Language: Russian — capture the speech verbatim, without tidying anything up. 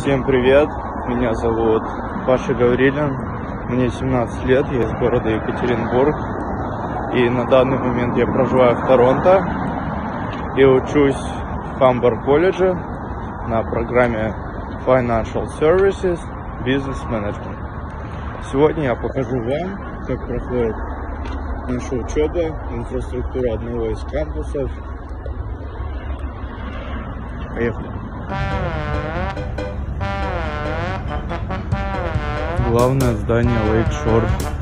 Всем привет, меня зовут Паша Гаврилин, мне семнадцать лет, я из города Екатеринбург, и на данный момент я проживаю в Торонто и учусь в Хамбар колледже на программе Financial Services Business Management. Сегодня я покажу вам, как проходит наша учеба, инфраструктура одного из кампусов. Поехали. Главное здание Lakeshore